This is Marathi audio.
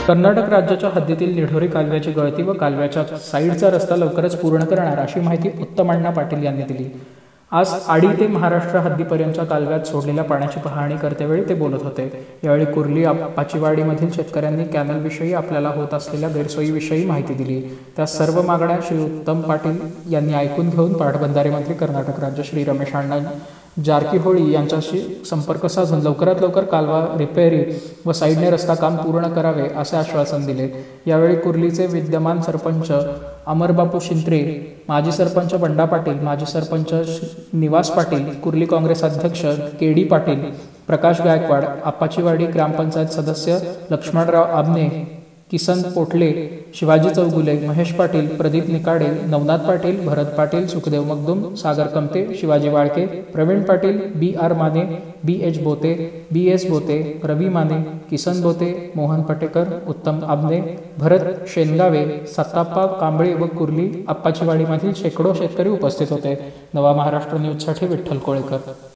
कर्नाटक राज्याच्या हद्दीतील निढोरी कालव्याची गळती व कालव्याच्या साईडचा रस्ता लवकरच पूर्ण करणार अशी माहिती उत्तम अण्णा पाटील यांनी दिली। आज आडी ते महाराष्ट्र हद्दीपर्यंतच्या कालव्यात सोडलेल्या पाण्याची पाहणी करतेवेळी ते बोलत होते। यावेळी कुर्ली पाचीवाडीमधील शेतकऱ्यांनी कॅनलविषयी आपल्याला होत असलेल्या गैरसोयीविषयी माहिती दिली। त्या सर्व मागण्या श्री उत्तम पाटील यांनी ऐकून घेऊन पाटबंधारे मंत्री कर्नाटक राज्य श्री रमेश अण्णा जारकीहोळी यांच्याशी संपर्क साधून लवकरात लवकर कालवा रिपेरी व साईडने रस्ता काम पूर्ण करावे असे आश्वासन दिले। यावेळी कुर्लीचे विद्यमान सरपंच अमरबापू शिंत्रे, माजी सरपंच बंडा पाटील, माजी सरपंच निवास पाटील, कुर्ली काँग्रेस अध्यक्ष केडी पाटील, प्रकाश गायकवाड, आपाचीवाडी ग्रामपंचायत सदस्य लक्ष्मणराव आबने, किसन पोटले, शिवाजी चौगुले, महेश पाटील, प्रदीप निकाडे, नवनाथ पाटील, भरत पाटील, सुखदेव मगदुम, सागर कमते, शिवाजी वाळके, प्रवीण पाटील, BR माने, BH बोते, BS बोते, रवी माने, किसन बोते, मोहन पटेकर, उत्तम आबने, भरत शेनगावे, सत्ताप्पा कांबळे व कुर्ली आप्पाचीवाडीमधील शेकडो शेतकरी उपस्थित होते। नवा महाराष्ट्र न्यूजसाठी विठ्ठल कोळेकर।